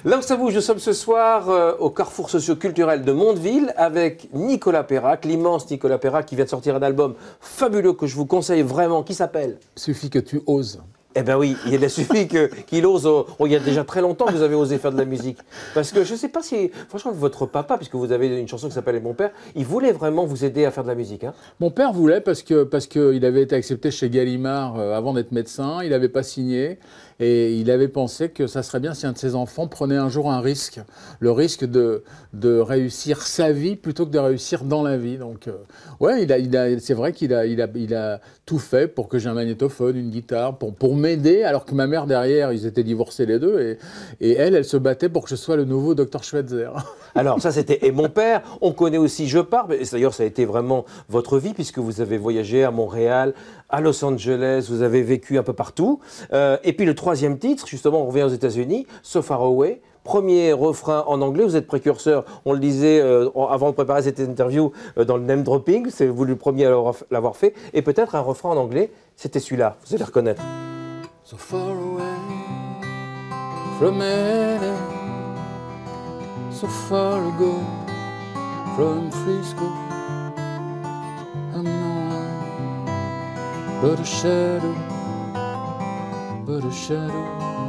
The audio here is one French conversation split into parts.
Là où ça bouge, nous sommes ce soir au carrefour socio-culturel de Mondeville avec Nicolas Perrac, l'immense Nicolas Perrac qui vient de sortir un album fabuleux que je vous conseille vraiment, qui s'appelle Suffit que tu oses. Eh bien oui, il a suffi qu'il ose. Il y a déjà très longtemps que vous avez osé faire de la musique. Parce que je ne sais pas si, franchement, votre papa, puisque vous avez une chanson qui s'appelle Mon père, il voulait vraiment vous aider à faire de la musique. Hein. Mon père voulait parce qu'il avait été accepté chez Gallimard avant d'être médecin, il n'avait pas signé et il avait pensé que ça serait bien si un de ses enfants prenait un jour un risque, le risque de réussir sa vie plutôt que de réussir dans la vie. Donc ouais, c'est vrai qu'il a tout fait pour que j'ai un magnétophone, une guitare, pour m'aider, alors que ma mère derrière, ils étaient divorcés les deux et elle se battait pour que je sois le nouveau Dr Schweitzer. Alors ça c'était « Et mon père », on connaît aussi « Je pars », d'ailleurs ça a été vraiment votre vie puisque vous avez voyagé à Montréal, à Los Angeles, vous avez vécu un peu partout. Et puis le troisième titre, justement on revient aux États-Unis, « So Far Away ». Premier refrain en anglais, vous êtes précurseur, on le disait avant de préparer cette interview dans le name dropping, c'est vous le premier à l'avoir fait, et peut-être un refrain en anglais, c'était celui-là, vous allez reconnaître. So far away from LA, so far ago from Frisco, I'm no one but a shadow, but a shadow,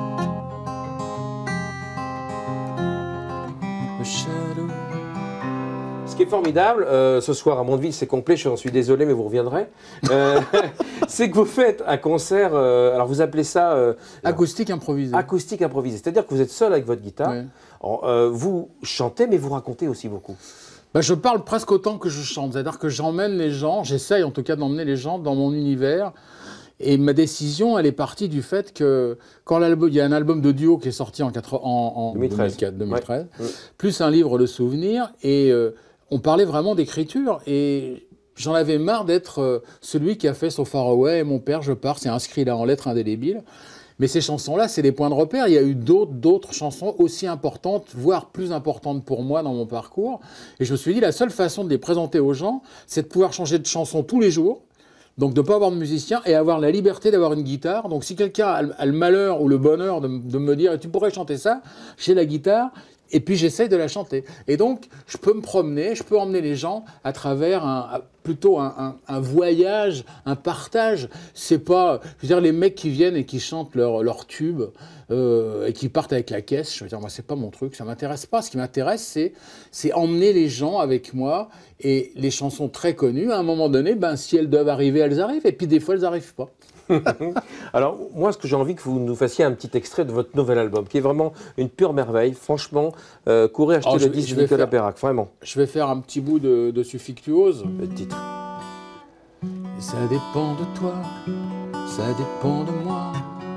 a shadow. Ce qui est formidable, ce soir à Mondeville, c'est complet, j'en suis désolé, mais vous reviendrez. C'est que vous faites un concert, alors vous appelez ça... acoustique improvisé. Acoustique improvisé, c'est-à-dire que vous êtes seul avec votre guitare, ouais. Alors, vous chantez, mais vous racontez aussi beaucoup. Ben, je parle presque autant que je chante, c'est-à-dire que j'emmène les gens, j'essaye en tout cas d'emmener les gens dans mon univers. Et ma décision, elle est partie du fait que quand il y a un album de duo qui est sorti en 2013, ouais. Plus un livre de souvenirs, et on parlait vraiment d'écriture. Et j'en avais marre d'être celui qui a fait So Far Away, et Mon père, je pars, c'est inscrit là en lettres indélébiles. Mais ces chansons-là, c'est des points de repère. Il y a eu d'autres chansons aussi importantes, voire plus importantes pour moi dans mon parcours. Et je me suis dit, la seule façon de les présenter aux gens, c'est de pouvoir changer de chanson tous les jours. Donc de ne pas avoir de musicien et avoir la liberté d'avoir une guitare. Donc si quelqu'un a le malheur ou le bonheur de me dire « tu pourrais chanter ça », j'ai la guitare et puis j'essaye de la chanter. Et donc je peux me promener, je peux emmener les gens à travers plutôt un voyage, un partage. C'est pas, je veux dire, les mecs qui viennent et qui chantent leur tube et qui partent avec la caisse, je veux dire, moi c'est pas mon truc, ça m'intéresse pas. Ce qui m'intéresse, c'est emmener les gens avec moi. Et les chansons très connues, à un moment donné, ben, si elles doivent arriver, elles arrivent. Et puis des fois, elles n'arrivent pas. Alors, moi, ce que j'ai envie que vous nous fassiez un petit extrait de votre nouvel album, qui est vraiment une pure merveille. Franchement, courez acheter le disque de Nicolas Perrac, vraiment. Je vais faire un petit bout de Suffit que tu oses. Le titre. Et ça dépend de toi, ça dépend de moi,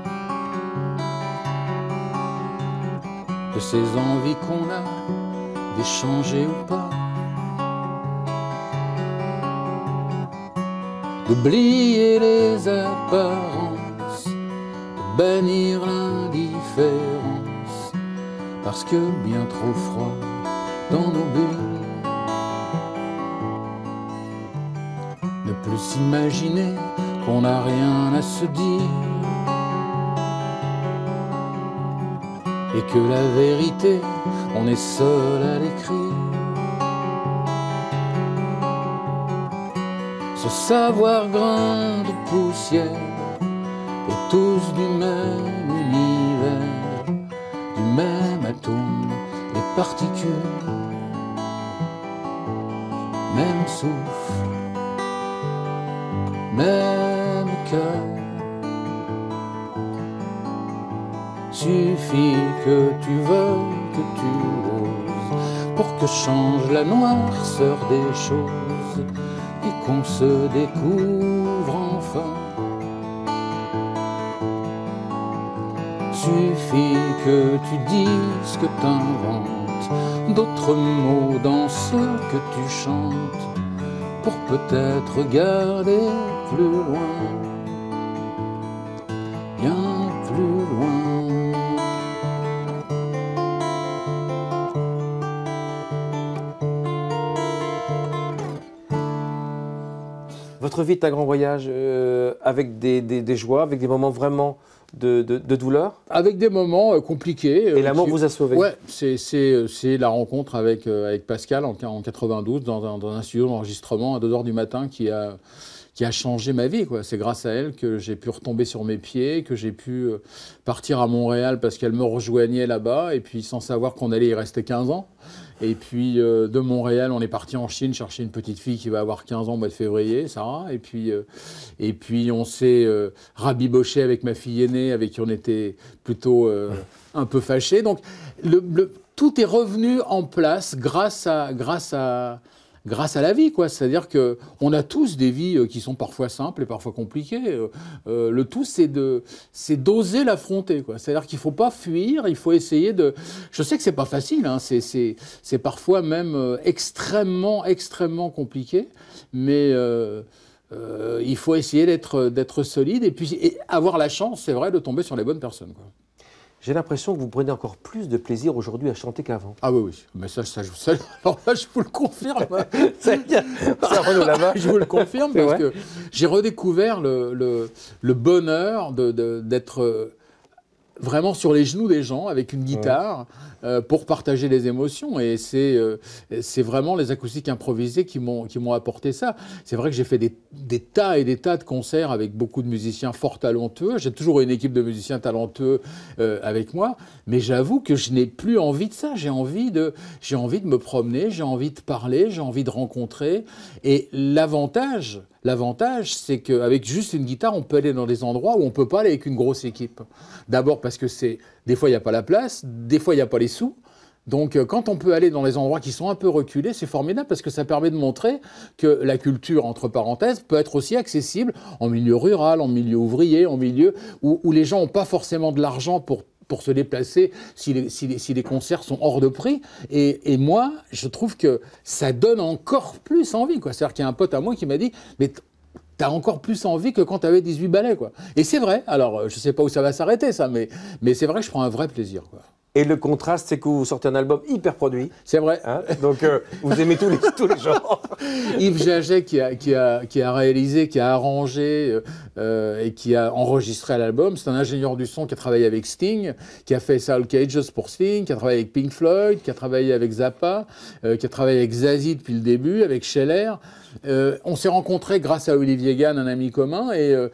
de ces envies qu'on a d'échanger ou pas. D'oublier les apparences, de bannir l'indifférence, parce que bien trop froid dans nos bulles. Ne plus s'imaginer qu'on n'a rien à se dire, et que la vérité, on est seul à l'écrire. Ce savoir grain de poussière, et tous du même univers, du même atome, les particules, même souffle, même cœur. Suffit que tu veuilles, que tu oses, pour que change la noirceur des choses, et qu'on se découvre enfin. Suffit que tu dises que t'inventes d'autres mots dans ce que tu chantes, pour peut-être regarder plus loin, bien plus loin. Votre vie est un grand voyage avec des joies, avec des moments vraiment de douleur? Avec des moments compliqués. Et l'amour vous a sauvé? Ouais, c'est la rencontre avec Pascal en 92 dans un studio d'enregistrement à 2 h du matin qui a changé ma vie, quoi. C'est grâce à elle que j'ai pu retomber sur mes pieds, que j'ai pu partir à Montréal parce qu'elle me rejoignait là-bas, et puis sans savoir qu'on allait y rester 15 ans. Et puis de Montréal, on est parti en Chine chercher une petite fille qui va avoir 15 ans au mois de février, Sarah. Et puis on s'est rabiboché avec ma fille aînée, avec qui on était plutôt un peu fâchés. Donc tout est revenu en place grâce à la vie, quoi. C'est-à-dire qu'on a tous des vies qui sont parfois simples et parfois compliquées. Le tout, c'est d'oser l'affronter, quoi. C'est-à-dire qu'il ne faut pas fuir, il faut essayer de... Je sais que ce n'est pas facile, hein, c'est parfois même extrêmement, extrêmement compliqué, mais il faut essayer d'être solide et puis avoir la chance, c'est vrai, de tomber sur les bonnes personnes, quoi. J'ai l'impression que vous prenez encore plus de plaisir aujourd'hui à chanter qu'avant. Ah oui, oui. Mais alors là, je vous le confirme. C'est bien. Ça renaît là-bas. Je vous le confirme parce que j'ai redécouvert le bonheur d'être vraiment sur les genoux des gens avec une guitare pour partager les émotions. Et c'est vraiment les acoustiques improvisées qui m'ont apporté ça. C'est vrai que j'ai fait des tas et des tas de concerts avec beaucoup de musiciens fort talentueux. J'ai toujours une équipe de musiciens talentueux avec moi. Mais j'avoue que je n'ai plus envie de ça. J'ai envie de me promener, j'ai envie de parler, j'ai envie de rencontrer. Et l'avantage, c'est qu'avec juste une guitare, on peut aller dans des endroits où on ne peut pas aller avec une grosse équipe. D'abord parce que des fois, il n'y a pas la place, des fois, il n'y a pas les sous. Donc, quand on peut aller dans les endroits qui sont un peu reculés, c'est formidable parce que ça permet de montrer que la culture, entre parenthèses, peut être aussi accessible en milieu rural, en milieu ouvrier, en milieu où les gens n'ont pas forcément de l'argent pour se déplacer si les concerts sont hors de prix. Et moi, je trouve que ça donne encore plus envie, quoi. C'est-à-dire qu'il y a un pote à moi qui m'a dit « Mais t'as encore plus envie que quand t'avais 18 ballets, quoi. » Et c'est vrai. Alors, je sais pas où ça va s'arrêter, ça, mais c'est vrai que je prends un vrai plaisir, quoi. Et le contraste, c'est que vous sortez un album hyper produit. C'est vrai. Hein, donc, vous aimez tous les genres. Yves Jaget qui a réalisé, qui a arrangé et qui a enregistré l'album. C'est un ingénieur du son qui a travaillé avec Sting, qui a fait Soul Cages pour Sting, qui a travaillé avec Pink Floyd, qui a travaillé avec Zappa, qui a travaillé avec Zazie depuis le début, avec Scheller. On s'est rencontrés grâce à Olivier Gann, un ami commun,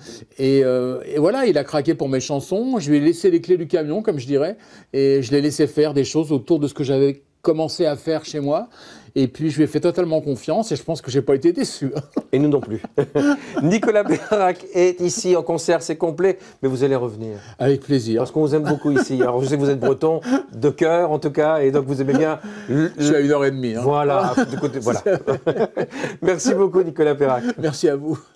et voilà, il a craqué pour mes chansons. Je lui ai laissé les clés du camion, comme je dirais, et je l'ai laissé faire des choses autour de ce que j'avais commencé à faire chez moi. Et puis, je lui ai fait totalement confiance et je pense que je n'ai pas été déçu. Et nous non plus. Nicolas Pérac est ici en concert, c'est complet, mais vous allez revenir. Avec plaisir. Parce qu'on vous aime beaucoup ici. Alors, je sais que vous êtes breton, de cœur en tout cas, et donc vous aimez bien... Je suis à 1 h 30. Hein. Voilà, de côté, voilà. Merci beaucoup, Nicolas Pérac. Merci à vous.